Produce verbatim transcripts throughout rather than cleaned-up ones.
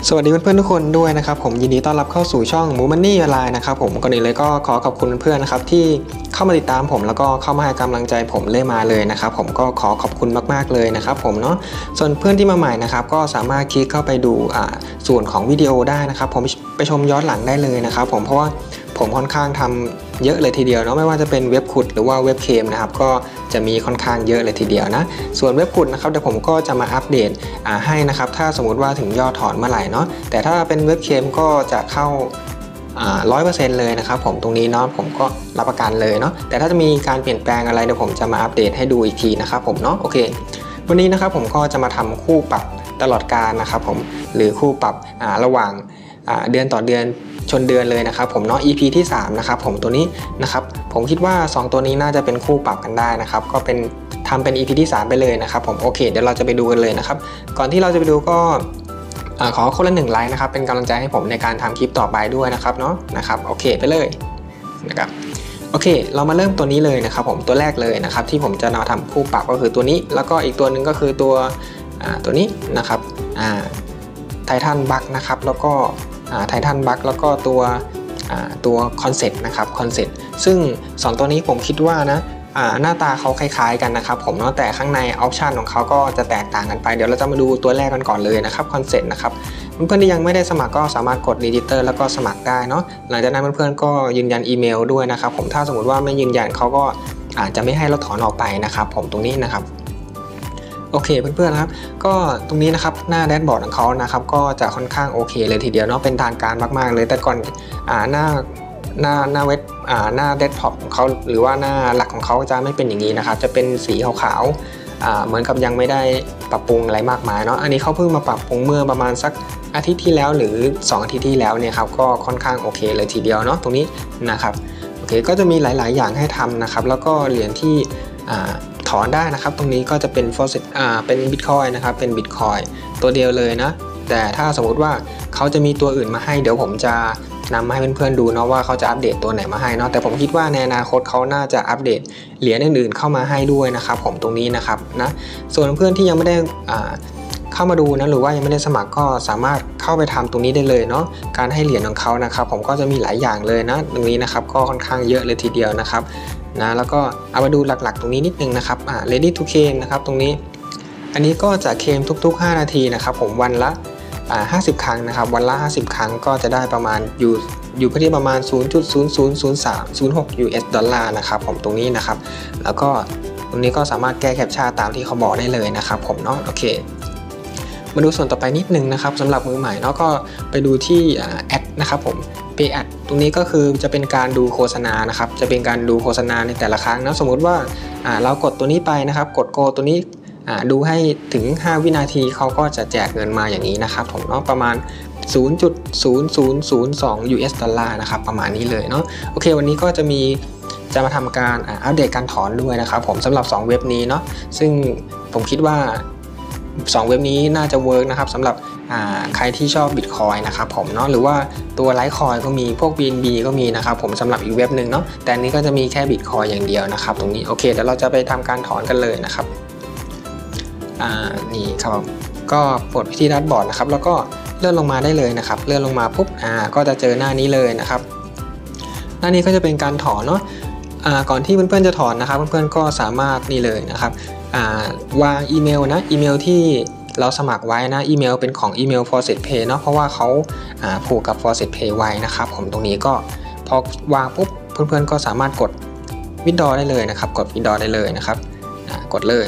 สวัสดีเพื่อนๆทุกคนด้วยนะครับผมยินดีต้อนรับเข้าสู่ช่องมูมันนี่ออนไลน์นะครับผมก่อนอื่นเลยก็ขอขอบคุณเพื่อนๆนะครับที่เข้ามาติดตามผมแล้วก็เข้ามาให้กำลังใจผมเรื่อยมาเลยนะครับผมก็ขอขอบคุณมากๆเลยนะครับผมเนาะส่วนเพื่อนที่มาใหม่นะครับก็สามารถคลิกเข้าไปดูอ่าส่วนของวิดีโอได้นะครับผมไปชมย้อนหลังได้เลยนะครับผมเพราะว่าผมค่อนข้างทำเยอะเลยทีเดียวเนาะไม่ว่าจะเป็นเว็บขุดหรือว่าเว็บเคมนะครับก็จะมีค่อนข้างเยอะเลยทีเดียวนะส่วนเว็บขุดนะครับเดี๋ยวผมก็จะมาอัปเดตให้นะครับถ้าสมมุติว่าถึงยอดถอนเมื่อไหร่เนาะแต่ถ้าเป็นเว็บเคมก็จะเข้าร้อยเปอร์เซ็นต์เลยนะครับผมตรงนี้เนาะผมก็รับประกันเลยเนาะแต่ถ้าจะมีการเปลี่ยนแปลงอะไรเดี๋ยวผมจะมาอัปเดตให้ดูอีกทีนะครับผมเนาะโอเควันนี้นะครับผมก็จะมาทำคู่ปรับตลอดการนะครับผมหรือคู่ปรับระหว่างเดือนต่อเดือนชนเดือนเลยนะครับผมเนาะ อี พี ที่สามนะครับผมตัวนี้นะครับผมคิดว่าสองตัวนี้น่าจะเป็นคู่ปรับกันได้นะครับก็เป็นทำเป็น อี พี ที่สามไปเลยนะครับผมโอเคเดี๋ยวเราจะไปดูกันเลยนะครับก่อนที่เราจะไปดูก็ขอคนละหนึ่งไลค์นะครับเป็นกำลังใจให้ผมในการทำคลิปต่อไปด้วยนะครับเนาะนะครับโอเคไปเลยนะครับโอเคเรามาเริ่มตัวนี้เลยนะครับผมตัวแรกเลยนะครับที่ผมจะมาทำคู่ปรับก็คือตัวนี้แล้วก็อีกตัวหนึ่งก็คือตัวตัวนี้นะครับไททันบัคนะครับแล้วก็ไททันบัคแล้วก็ตัวตัวคอนเซ็ปต์นะครับคอนเซ็ปต์ซึ่งสองตัวนี้ผมคิดว่านะหน้าตาเขาคล้ายๆกันนะครับผมเนาะแต่ข้างในออปชันของเขาก็จะแตกต่างกันไปเดี๋ยวเราจะมาดูตัวแรกกันก่อนเลยนะครับคอนเซ็ปต์นะครับเพื่อนๆที่ยังไม่ได้สมัครก็สามารถกดรีจิสเตอร์แล้วก็สมัครได้เนาะหลังจากนั้นเพื่อนๆก็ยืนยันอีเมลด้วยนะครับผมถ้าสมมติว่าไม่ยืนยันเขาก็อาจจะไม่ให้เราถอนออกไปนะครับผมตรงนี้นะครับโอเคเพื่อนๆนะครับก็ตรงนี้นะครับหน้าแดชบอร์ดของเขานะครับก็จะค่อนข้างโอเคเลยทีเดียวเนาะเป็นทางการมากๆเลยแต่ก่อนอ่าหน้าหน้าหน้าเว็บอ่าหน้าเดสก์ท็อปของเขาหรือว่าหน้าหลักของเขาจะไม่เป็นอย่างนี้นะครับจะเป็นสีขาวๆอ่าเหมือนกับยังไม่ได้ปรับปรุงอะไรมากมายเนาะอันนี้เขาเพิ่งมาปรับปรุงเมื่อประมาณสักอาทิตย์ที่แล้วหรือสองอาทิตย์ที่แล้วเนี่ยครับก็ค่อนข้างโอเคเลยทีเดียวเนาะตรงนี้นะครับโอเคก็จะมีหลายๆอย่างให้ทำนะครับแล้วก็เหรียญที่อ่าถอนได้นะครับตรงนี้ก็จะเป็นฟอสซิลอ่าเป็นบิตคอยนะครับเป็นบิตคอยตัวเดียวเลยนะแต่ถ้าสมมุติว่าเขาจะมีตัวอื่นมาให้เดี๋ยวผมจะนำมาให้เพื่อนๆดูเนาะว่าเขาจะอัปเดตตัวไหนมาให้เนาะแต่ผมคิดว่าในอนาคตเขาน่าจะอัปเดตเหรียญอื่นๆเข้ามาให้ด้วยนะครับผมตรงนี้นะครับนะส่วนเพื่อนที่ยังไม่ได้อ่าเข้ามาดูนะหรือว่ายังไม่ได้สมัครก็สามารถเข้าไปทำตรงนี้ได้เลยเนาะการให้เหรียญของเขานะครับผมก็จะมีหลายอย่างเลยนะตรงนี้นะครับก็ค่อนข้างเยอะเลยทีเดียวนะครับนะแล้วก็เอามาดูหลักๆตรงนี้นิดนึงนะครับอ่า ready to claim นะครับตรงนี้อันนี้ก็จะเคลมทุกๆห้านาทีนะครับผมวันละอ่าห้าสิบครั้งนะครับวันละห้าสิบครั้งก็จะได้ประมาณอยู่อยู่ที่ประมาณ ศูนย์จุดศูนย์ศูนย์ศูนย์สามศูนย์หก ยู เอส ดอลลาร์นะครับผมตรงนี้นะครับแล้วก็ตรงนี้ก็สามารถแก้แคปชั่นตามที่เขาบอกได้เลยนะครับผมเนาะโอเคมาดูส่วนต่อไปนิดนึงนะครับสำหรับมือใหม่เนาะก็ไปดูที่แอดนะครับผม Pay Ad ตรงนี้ก็คือจะเป็นการดูโฆษณานะครับจะเป็นการดูโฆษณาในแต่ละครั้งนะสมมุติว่าเรากดตัวนี้ไปนะครับกดโกตัวนี้ดูให้ถึงห้าวินาทีเขาก็จะแจกเงินมาอย่างนี้นะครับผมเนาะประมาณ ศูนย์จุดศูนย์ศูนย์ศูนย์สอง ยู เอส ดอลลาร์นะครับประมาณนี้เลยเนาะโอเควันนี้ก็จะมีจะมาทำการอัปเดตการถอนด้วยนะครับผมสำหรับสองเว็บนี้เนาะซึ่งผมคิดว่าสองเว็บนี้น่าจะเวิร์กนะครับสำหรับใครที่ชอบ Bitcoin นะครับผมเนาะหรือว่าตัว Litecoin ก็มีพวก บี เอ็น บี ก็มีนะครับผมสำหรับอีกเว็บหนึ่งเนาะแต่อันนี้ก็จะมีแค่ Bitcoin อย่างเดียวนะครับตรงนี้โอเคเดี๋ยวเราจะไปทำการถอนกันเลยนะครับอ่านี่ครับก็ปลดที่แดชบอร์ดนะครับแล้วก็เลื่อนลงมาได้เลยนะครับเลื่อนลงมาปุ๊บอ่าก็จะเจอหน้านี้เลยนะครับหน้านี้ก็จะเป็นการถอนเนาะอ่าก่อนที่เพื่อนๆจะถอนนะครับเพื่อนๆก็สามารถนี่เลยนะครับอ่าวางอีเมลนะอีเมลที่เราสมัครไว้นะอีเมลเป็นของอีเมล Faucet Pay เนาะเพราะว่าเขาอ่าผูกกับ Faucet Pay ไว้นะครับผมตรงนี้ก็พอวางปุ๊บเพื่อนๆก็สามารถกด Withdraw ได้เลยนะครับกด Withdraw ได้เลยนะครับอ่ากดเลย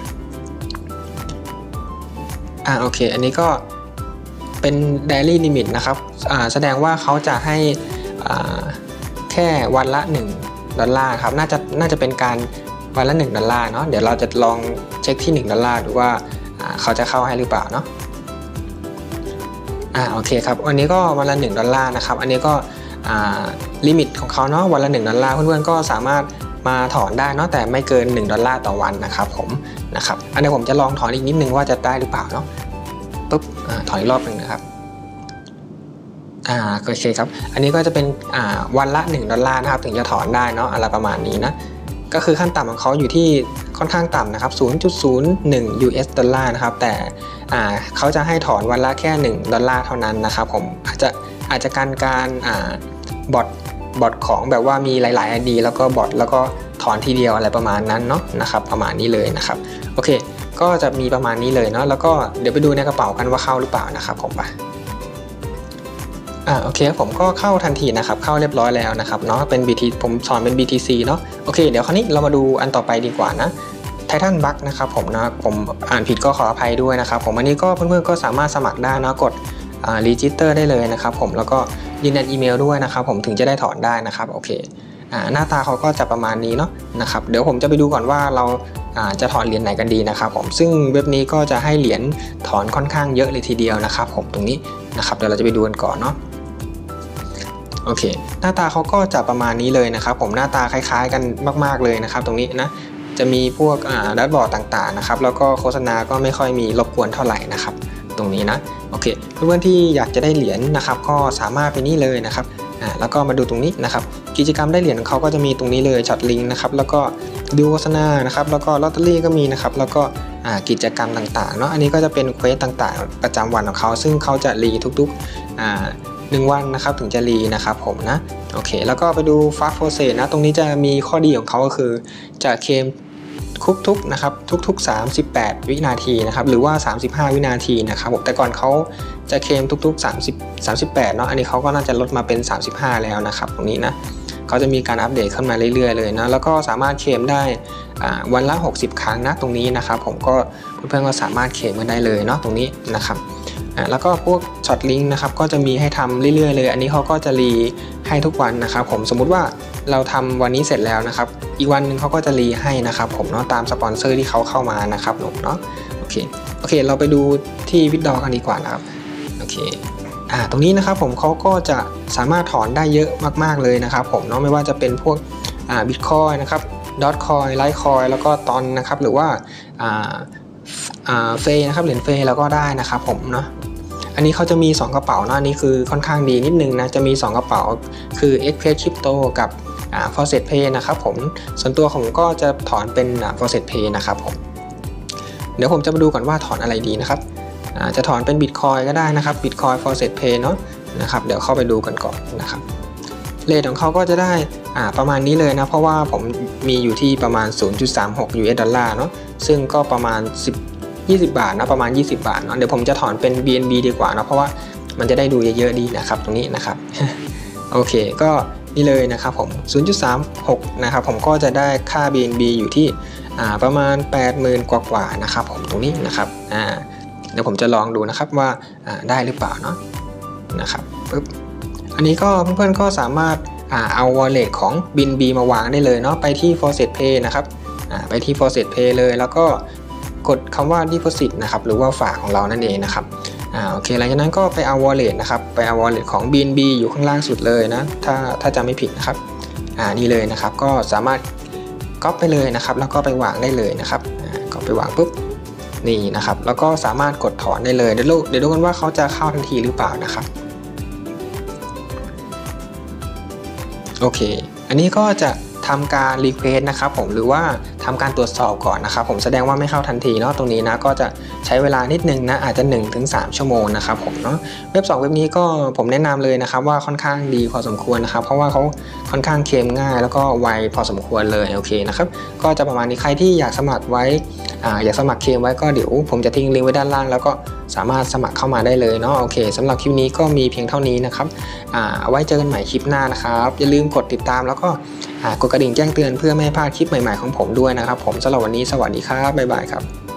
อ่าโอเคอันนี้ก็เป็น Daily Limit นะครับอ่าแสดงว่าเขาจะให้อ่าแค่วันละหนึ่งดอลลาร์ครับน่าจะน่าจะเป็นการวันละหนึ่งดอลลาร์เนาะเดี๋ยวเราจะลองเช็คที่หนึ่งดอลลาร์ดูว่าเขาจะเข้าให้หรือเปล่าเนาะอ่าโอเคครับวันนี้ก็วันละหนึ่งดอลลาร์นะครับอันนี้ก็อ่าลิมิตของเขาเนาะวันละหนึ่งดอลลาร์เพื่อนๆก็สามารถมาถอนได้เนาะแต่ไม่เกินหนึ่งดอลลาร์ต่อวันนะครับผมนะครับอันนี้ผมจะลองถอนอีกนิดนึงว่าจะได้หรือเปล่าเนาะปุ๊บอ่าถอนอีกรอบนึงนะครับอ่าโอเคครับอันนี้ก็จะเป็นอ่าวันละหนึ่งดอลลาร์นะครับถึงจะถอนได้เนาะอะไรประมาณนี้นะก็คือขั้นต่ำของเขาอยู่ที่ค่อนข้างต่ำนะครับ ศูนย์จุดศูนย์หนึ่ง ยู เอส ดอลลาร์นะครับแต่อ่าเขาจะให้ถอนวันละแค่หนึ่งดอลลาร์เท่านั้นนะครับผมอาจจะอาจจะการการอ่าบอทบอทของแบบว่ามีหลายๆ ไอ ดี แล้วก็บอทแล้วก็ถอนทีเดียวอะไรประมาณนั้นเนาะนะครับประมาณนี้เลยนะครับโอเคก็จะมีประมาณนี้เลยเนาะแล้วก็เดี๋ยวไปดูในกระเป๋ากันว่าเข้าหรือเปล่านะครับผมไปอ่าโอเคผมก็เข้าทันทีนะครับเข้าเรียบร้อยแล้วนะครับเนาะเป็น บี ที ผมสอนเป็น บี ที ซี เนาะโอเคเดี๋ยวคราวนี้เรามาดูอันต่อไปดีกว่านะไททันบัคนะครับผมนะผมอ่านผิดก็ขออภัยด้วยนะครับผมอันนี้ก็เพื่อนๆก็สามารถสมัครได้นะกดอ่ารีจิสเตอร์ได้เลยนะครับผมแล้วก็ยืนยันอีเมลด้วยนะครับผมถึงจะได้ถอนได้นะครับโอเคอ่าหน้าตาเขาก็จะประมาณนี้เนาะนะครับเดี๋ยวผมจะไปดูก่อนว่าเราจะถอนเหรียญไหนกันดีนะครับผมซึ่งเว็บนี้ก็จะให้เหรียญถอนค่อนข้างเยอะเลยทีเดียวนะครับผมตรงนี้นะครับเดี๋ยวเราจะไปดูกันก่อนเนาะโอเคหน้าตาเขาก็จะประมาณนี้เลยนะครับผมหน้าตาคล้ายๆกันมากๆเลยนะครับตรงนี้นะจะมีพวกแดชบอร์ดต่างๆนะครับแล้วก็โฆษณาก็ไม่ค่อยมีรบกวนเท่าไหร่นะครับตรงนี้นะโอเคเพื่อนๆที่อยากจะได้เหรียญนะครับก็สามารถไปนี่เลยนะครับอ่าแล้วก็มาดูตรงนี้นะครับกิจกรรมได้เหรียญของเขาก็จะมีตรงนี้เลยช็อตลิงก์นะครับแล้วก็ดูโฆษณานะครับแล้วก็ลอตเตอรี่ก็มีนะครับแล้วก็กิจกรรมต่างๆเนาะอันนี้ก็จะเป็นเควสต่างๆประจำวันของเขาซึ่งเขาจะรีทุกๆอ่าหนึ่งวันนะครับถึงจะรีนะครับผมนะโอเคแล้วก็ไปดู Fast Process นะตรงนี้จะมีข้อดีของเขาก็คือจะเคลมทุกๆนะครับทุกๆสามสิบแปดวินาทีนะครับหรือว่าสามสิบห้าวินาทีนะครับผมแต่ก่อนเขาจะเคลมทุกๆสามสิบ สามสิบแปดเนาะอันนี้เขาก็น่าจะลดมาเป็นสามสิบห้าแล้วนะครับตรงนี้นะเขาจะมีการอัปเดตขึ้นมาเรื่อยๆเลยนะแล้วก็สามารถเคลมได้วันละหกสิบครั้งนะตรงนี้นะครับผมก็เพื่อนๆก็สามารถเคลมกันได้เลยเนาะตรงนี้นะครับแล้วก็พวกช็อตลิงก์นะครับก็จะมีให้ทำเรื่อยๆเลยอันนี้เขาก็จะรีให้ทุกวันนะครับผมสมมุติว่าเราทำวันนี้เสร็จแล้วนะครับอีกวันหนึ่งเขาก็จะรีให้นะครับผมเนาะตามสปอนเซอร์ที่เขาเข้ามานะครับผมเนาะโอเคโอเคเราไปดูที่วิดดอกันดีกว่านะครับโอเคอ่าตรงนี้นะครับผมเขาก็จะสามารถถอนได้เยอะมากๆเลยนะครับผมเนาะไม่ว่าจะเป็นพวกอ่าบิตคอยนะครับดอทคอยไลท์คอยแล้วก็ตอนนะครับหรือว่าอ่าอ่าเฟย์นะครับเหรียญเฟย์แล้วก็ได้นะครับผมเนาะอันนี้เขาจะมีสองกระเป๋านะอันนี้คือค่อนข้างดีนิดนึงนะจะมีสองกระเป๋าคือ Express Crypto กับอ่า Faucet Pay นะครับผมส่วนตัวผมก็จะถอนเป็นอ่า Faucet Pay นะครับผมเดี๋ยวผมจะมาดูก่อนว่าถอนอะไรดีนะครับจะถอนเป็น Bitcoin ก็ได้นะครับ Bitcoin Faucet Pay เนาะนะครับเดี๋ยวเข้าไปดูกันก่อนนะครับเรทของเขาก็จะได้อ่าประมาณนี้เลยนะเพราะว่าผมมีอยู่ที่ประมาณ ศูนย์จุดสามหก ยู เอส ดอลลาร์เนาะซึ่งก็ประมาณสิบ ยี่สิบบาทนะประมาณยี่สิบบาทเนาะเดี๋ยวผมจะถอนเป็น บี เอ็น บี ดีกว่านะเพราะว่ามันจะได้ดูเยอะๆดีนะครับตรงนี้นะครับ โอเคก็นี่เลยนะครับผม ศูนย์จุดสามหก นะครับผมก็จะได้ค่า บี เอ็น บี อยู่ที่อ่าประมาณ แปดหมื่น กว่าๆนะครับผมตรงนี้นะครับอ่าเดี๋ยวผมจะลองดูนะครับว่าอ่าได้หรือเปล่าเนาะนะครับปึ๊บอันนี้ก็เพื่อนๆก็สามารถอ่าเอา wallet ของ บี เอ็น บี มาวางได้เลยเนาะไปที่ Faucet Pay นะครับอ่าไปที่ Faucet Pay เลยแล้วก็กดคำว่า deposit นะครับหรือว่าฝากของเรานั่นเองนะครับอ่าโอเคหลังจากนั้นก็ไปเอา wallet นะครับไปเอา wallet ของ บี เอ็น บี อยู่ข้างล่างสุดเลยนะถ้าถ้าจำไม่ผิดนะครับอ่านี่เลยนะครับก็สามารถก๊อปไปเลยนะครับแล้วก็ไปวางได้เลยนะครับอ่าก็ไปวางปุ๊บนี่นะครับแล้วก็สามารถกดถอนได้เลยเดี๋ยวดูเดี๋ยวดูกันว่าเขาจะเข้าทันทีหรือเปล่านะครับโอเคอันนี้ก็จะทำการ request นะครับผมหรือว่าทำการตรวจสอบก่อนนะครับผมแสดงว่าไม่เข้าทันทีเนาะตรงนี้นะก็จะใช้เวลานิดนึงนะอาจจะ หนึ่งถึงสาม ชั่วโมงนะครับผมเนาะเว็บสองเว็บนี้ก็ผมแนะนำเลยนะครับว่าค่อนข้างดีพอสมควรนะครับเพราะว่าเขาค่อนข้างเคลมง่ายแล้วก็ไวพอสมควรเลยโอเคนะครับก็จะประมาณนี้ใครที่อยากสมัครไว้อ่าอยากสมัครเคลมไว้ก็เดี๋ยวผมจะทิ้งลิงก์ไว้ด้านล่างแล้วก็สามารถสมัครเข้ามาได้เลยเนาะโอเคสำหรับคลิปนี้ก็มีเพียงเท่านี้นะครับอ่าเอาไว้เจอกันใหม่คลิปหน้านะครับอย่าลืมกดติดตามแล้วก็กดกระดิ่งแจ้งเตือนเพื่อไม่ให้พลาดคลิปใหม่ๆของผมด้วยนะครับผมสำหรับวันนี้สวัสดีครับบ๊ายบายครับ